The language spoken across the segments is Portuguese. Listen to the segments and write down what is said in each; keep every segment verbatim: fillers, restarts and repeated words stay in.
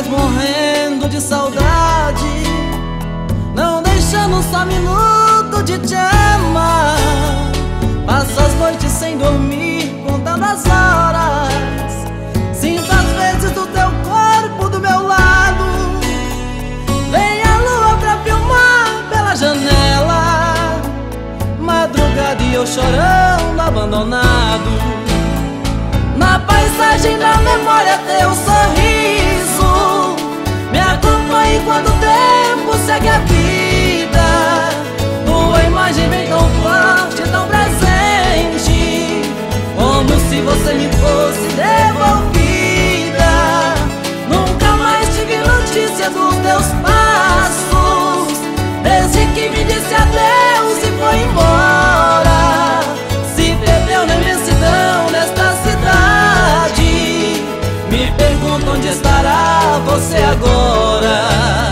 mais morrendo de saudade, não deixando um só minuto de te amar. Passo as noites sem dormir, contando as horas, sinto as vezes do teu corpo do meu lado. Vem a lua pra filmar pela janela, madrugada e eu chorando abandonado. Na paisagem da memória teu sorriso me acompanha enquanto o tempo segue a vida. Tua imagem vem tão forte, tão presente, como se você me fosse devolvida. Nunca mais tive notícia dos teus passos, desde que me disse adeus e foi embora. Se perdeu na imensidão desta cidade, me pergunto onde estará você agora.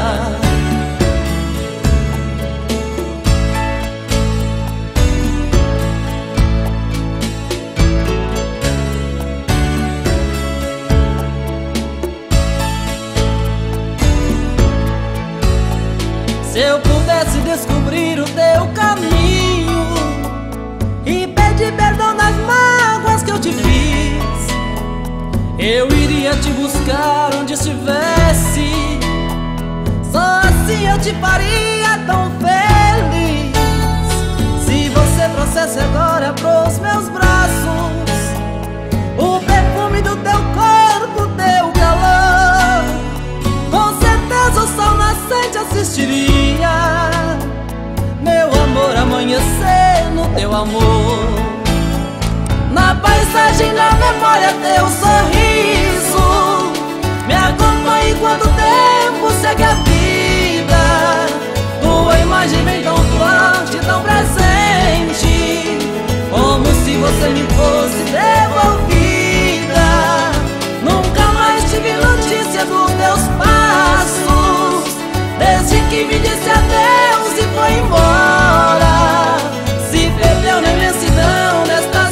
Se eu pudesse descobrir o teu caminho e pedir perdão das mágoas que eu te fiz, eu iria te buscar onde estivesse. Só assim eu te faria tão feliz. Se você trouxesse agora pros meus braços o perfume do teu corpo, teu calor, com certeza o sol nascente assistiria meu amor amanhecer no teu amor. Na paisagem da memória teu sorriso me acompanha enquanto o tempo segue a vida. Tua imagem vem tão forte, tão presente, como se você me fosse devolvida. Nunca mais tive notícia dos teus passos, desde que me disse adeus e foi embora. Se perdeu na imensidão desta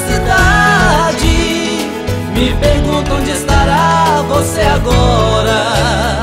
cidade, me pergunto onde estará você agora.